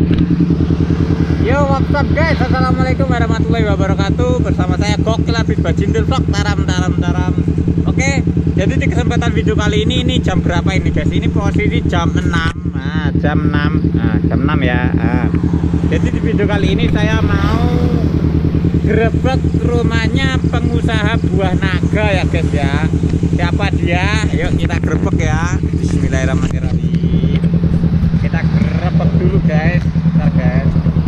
Yo, what's up guys? Assalamualaikum warahmatullahi wabarakatuh. Bersama saya Gokil Abid Bajindul Vlog. Taram. Oke, jadi di kesempatan video kali ini jam berapa ini guys? Ini posisi jam 6. Jam 6 ya. Jadi di video kali ini saya mau grebek rumahnya pengusaha buah naga ya guys ya. Siapa dia? Yuk kita grebek ya. Bismillahirrahmanirrahim. Kita grebek dulu guys. Bentar guys.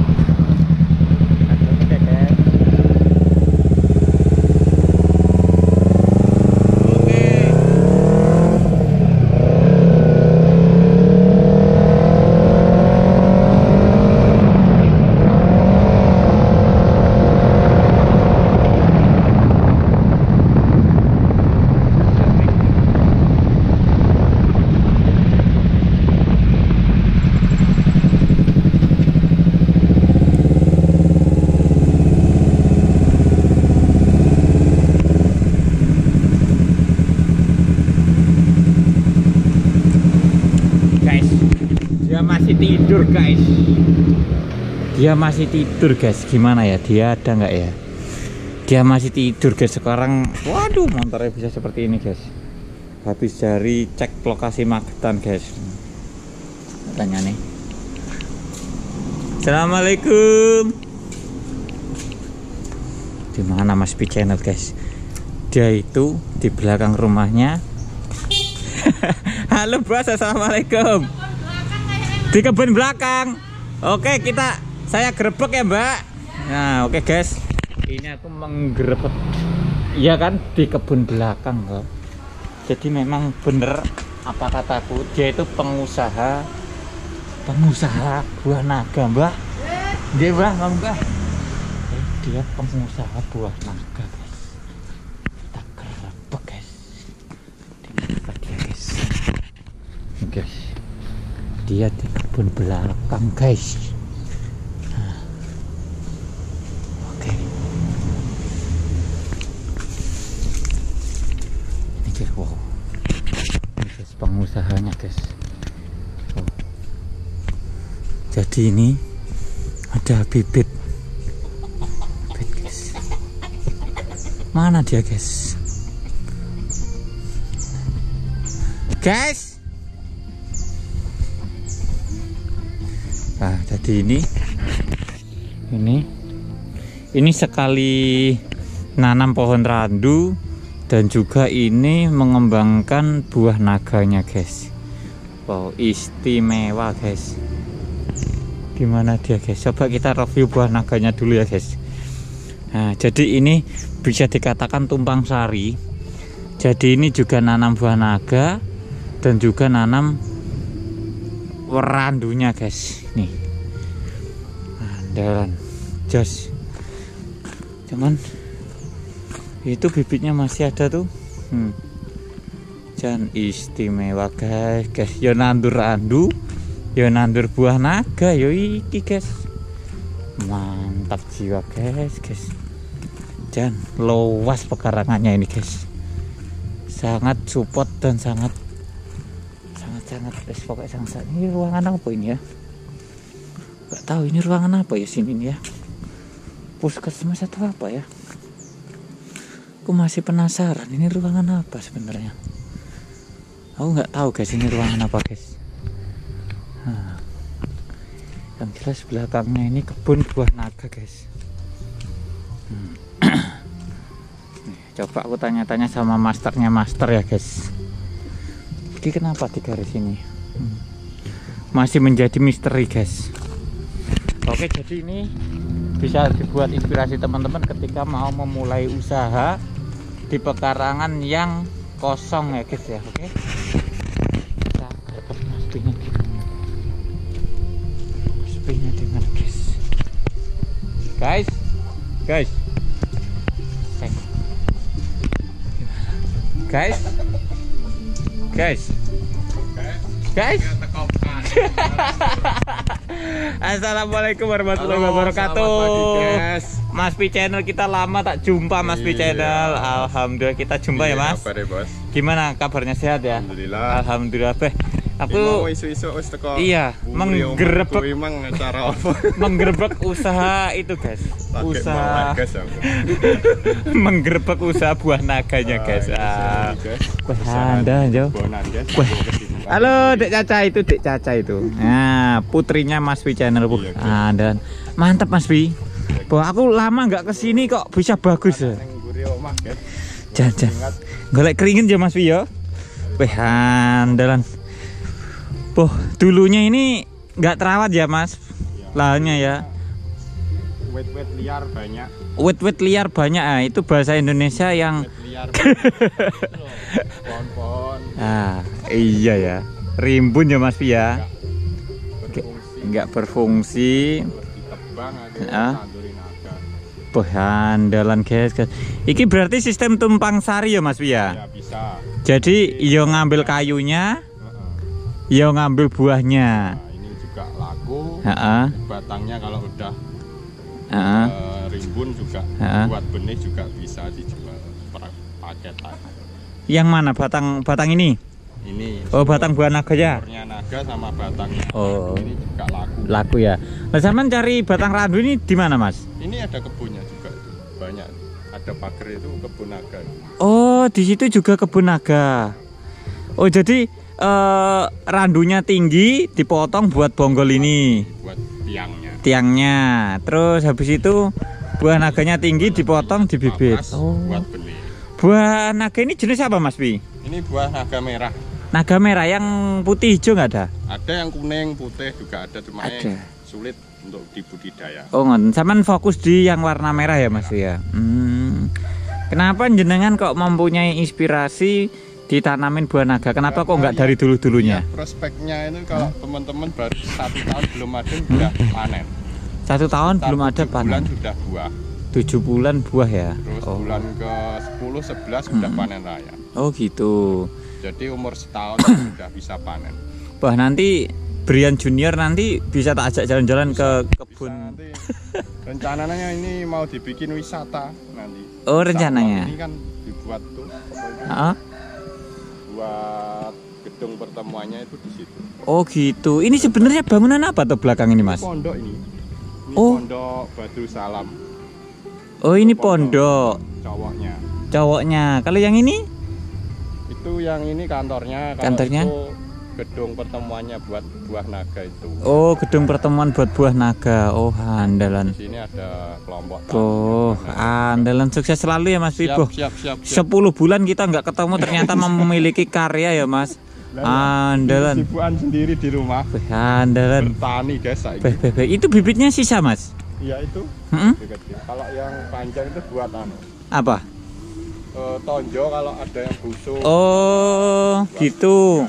Dia masih tidur guys. Gimana ya, dia ada nggak ya? Dia masih tidur guys sekarang. Waduh, motornya bisa seperti ini guys. Habis dari cek lokasi Magetan guys. Tanya nih. Assalamualaikum. Di mana Mas Pi Channel guys? Dia itu di belakang rumahnya. Halo bos, assalamualaikum. Di kebun belakang. Oke, saya grebek ya mbak. Nah oke guys, ini aku menggerebek ya kan di kebun belakang kok. Jadi memang bener apa kataku, dia itu pengusaha buah naga mbak. Dia mbak, mbak. Dia pengusaha buah naga guys. Kita grebek guys. Di mana dia guys? Guys, dia di kebun belakang guys. Pengusahanya guys. Jadi ini ada bibit guys. Mana dia guys? Nah jadi ini sekali nanam pohon randu. Dan juga ini mengembangkan buah naganya guys. Wow, istimewa guys. Gimana dia guys? Coba kita review buah naganya dulu ya guys. Nah, jadi ini bisa dikatakan tumpang sari. Jadi ini juga nanam buah naga dan juga nanam randunya guys. Nih, andalan jos. Cuman itu bibitnya masih ada tuh. Jangan istimewa guys. Yo nandur randu, yo nandur buah naga, yo iki guys. Mantap jiwa guys. Dan luas pekarangannya ini guys. Sangat support dan sangat pokoknya sangat. Ini ruangan apa ini ya? Gak tahu ini ruangan apa ya sini nih ya. Puskesmas atau apa ya? Aku masih penasaran ini ruangan apa sebenarnya. Aku nggak tahu guys ini ruangan apa guys. Yang jelas belakangnya ini kebun buah naga guys. Coba aku tanya-tanya sama master ya guys. Ini kenapa di garis ini? Masih menjadi misteri guys. Oke, jadi ini bisa dibuat inspirasi teman-teman ketika mau memulai usaha di pekarangan yang kosong ya guys ya. Oke, kita dapat maspinya di mana guys? Guys. Assalamualaikum warahmatullahi wabarakatuh. Mas Pi Channel, kita lama tak jumpa Mas Pi Channel. Alhamdulillah kita jumpa ya Mas. Gimana kabarnya, sehat ya? Alhamdulillah. Alhamdulillah. Aku isu-isu wis teko. Iya, menggerebek emang cara apa? menggerebek usaha itu, guys. Usaha menggerebek usaha buah naganya, guys. Wah, Anda, Jo. Halo, Dek Caca itu, Dek Caca itu. Nah, putrinya Mas Wi Channel, Bu. Dan mantap Mas Wi. Bahwa aku lama nggak kesini kok bisa bagus ya. Jajan. Golek keringin ya Mas Wi ya. Wih, andalan. Boh, dulunya ini nggak terawat ya Mas, lahannya ya. Wet liar banyak. Wet liar banyak, itu bahasa Indonesia yang. Liar. Pohon-pohon. Iya ya. Rimbun ya Mas ya. Nggak berfungsi. Ditebang aja. Boh, andalan guys. Iki berarti sistem tumpang sari ya Mas ya. Ya bisa. Jadi yo ngambil kayunya. Ya ngambil buahnya. Nah, ini juga laku. Batangnya kalau udah rimbun juga buat benih juga bisa dijual per paketan. Yang mana batang ini? Ini. Oh, batang buah naga ya. Umurnya naga sama batangnya. Oh. Ini juga laku. Laku ya. Nah, zaman cari batang randu ini di mana Mas? Ini ada kebunnya juga itu. Banyak. Ada pagar itu kebun naga. Oh, di situ juga kebun naga. Oh, jadi randunya tinggi dipotong buat bonggol ini, buat tiangnya. Terus habis itu buah naganya tinggi dipotong di bibit. Buat benih. Buah naga ini jenis apa Mas Pi? Ini buah naga merah. Naga merah yang putih hijau nggak ada? Ada yang kuning putih juga ada, cuma sulit untuk dibudidaya. Oh nggak, cuman fokus di yang warna merah ya Mas ya. Kenapa jenengan kok mempunyai inspirasi ditanamin buah naga? Kenapa kok nggak dari dulu-dulunya? Ya, prospeknya itu kalau teman-teman baru 1 tahun belum ada sudah panen. 1 tahun belum ada panen. 7 bulan sudah buah. 7 bulan buah ya. Terus bulan ke 10, 11 sudah panen raya. Oh gitu. Jadi umur setahun sudah bisa panen. Wah, nanti Brian Junior nanti bisa tak ajak jalan-jalan ke kebun. Nanti rencananya ini mau dibikin wisata nanti. Oh, rencananya. Ini kan dibuat tuh buat gedung pertemuannya itu di situ. Oh gitu. Ini sebenarnya bangunan apa tuh belakang ini Mas? Pondok ini. Pondok Badru Salam. Oh ini pondok. Cowoknya. Kalau yang ini? Itu yang ini kantornya. Kantornya? Itu gedung pertemuannya buat buah naga itu. Oh gedung pertemuan buat buah naga. Oh andalan. Di sini ada kelompok. Oh andalan, sukses selalu ya Mas Wiboh. Siap. 10 bulan kita nggak ketemu ternyata memiliki karya ya Mas. Andalan. Kesibukan sendiri di rumah. Andalan. Bertani desa. Itu bibitnya sisa Mas? Iya itu. Kalau yang panjang itu buat apa? Tonjo kalau ada yang busuk. Oh gitu.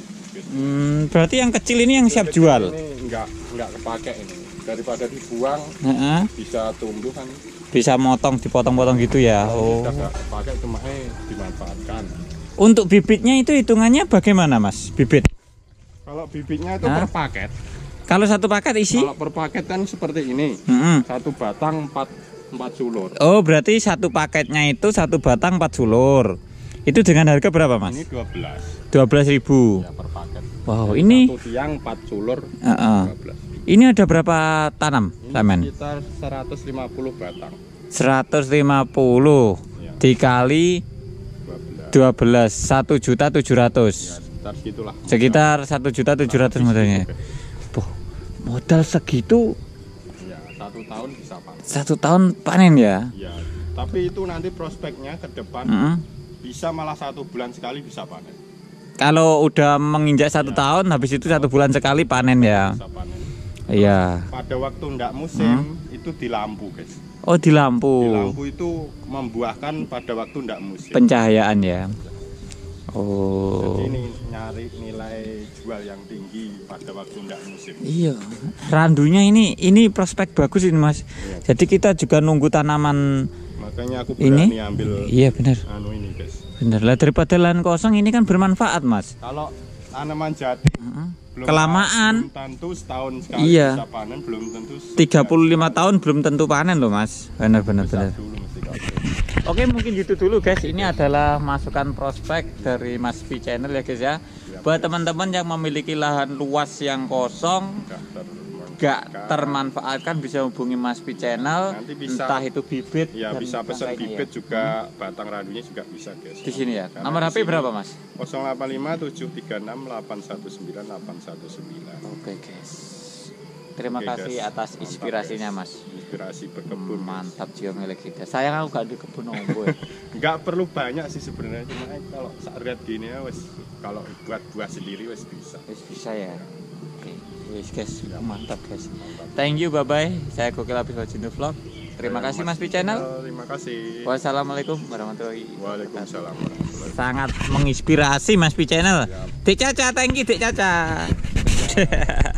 Berarti yang kecil ini yang siap jual? Ini enggak kepake ini. Daripada dibuang, bisa tumbuh kan. Bisa dipotong-potong gitu ya. Oh. Enggak kepake, cuma dimanfaatkan. Untuk bibitnya itu hitungannya bagaimana Mas? Bibit? Kalau bibitnya itu per paket. Kalau satu paket isi? Kalau per paket kan seperti ini. Satu batang 4 sulur. Oh, berarti satu paketnya itu satu batang 4 sulur. Itu dengan harga berapa Mas? Ini 12.000 ya, per paket. Wow, ini satu tiang 4 sulur. 12. Ini ada berapa tanam? Ini sekitar 150 batang. 150 ya. Dikali 12, 1.700.000. Ya, sekitar segitulah. Sekitar 1.700.000 modalnya. Modal segitu ya, 1 tahun bisa panen. 1 tahun panen ya? Ya, tapi itu nanti prospeknya ke depan bisa malah 1 bulan sekali bisa panen. Kalau udah menginjak 1 tahun, habis itu 1 bulan sekali panen ya? Bisa panen. Iya. Pada waktu enggak musim itu di lampu guys. Oh di lampu. Di lampu itu membuahkan pada waktu enggak musim. Pencahayaan ya. Oh. Jadi ini nyari nilai jual yang tinggi pada waktu enggak musim. Iya. Randunya ini prospek bagus ini Mas. Iya. Jadi kita juga nunggu tanaman. Makanya aku berani ambil. Iya benar. Ini guys. Benar lah, daripada lahan kosong ini kan bermanfaat Mas. Kalau tanaman jati kelamaan belum tentu setahun sekali bisa panen, belum tentu 35 tahun belum tentu panen loh Mas. Benar. Oke, mungkin gitu dulu guys. Ini adalah masukan prospek dari Mas Pi Channel ya guys ya. Buat teman-teman yang memiliki lahan luas yang kosong, gak termanfaatkan, bisa hubungi Mas Pi Channel. Nanti bisa, entah itu bibit, ya dan bisa pesan bibit ya. juga, batang radunya juga bisa guys. Di sini ya. Karena Nomor HP berapa Mas? 085736819819. Oke guys. Terima Oke, kasih guys. atas Mantap, inspirasinya guys. Mas. Inspirasi berkebun. Mantap jiwa milik kita. Sayang aku gak di kebun ombo. Nggak perlu banyak sih sebenarnya, cuma kalau saat gini ya wes, kalau buat buah sendiri wes bisa. Wis bisa ya. Oke, wis guys, mantap guys. Thank you, bye bye. Saya Gokil Habis Bajindo Vlog. Terima kasih Mas Pi Channel. Terima kasih. Wassalamualaikum warahmatullahi Waalaikumsalam warahmatullahi. Sangat menginspirasi Mas Pi Channel. Dek Caca, thank you Dek Caca.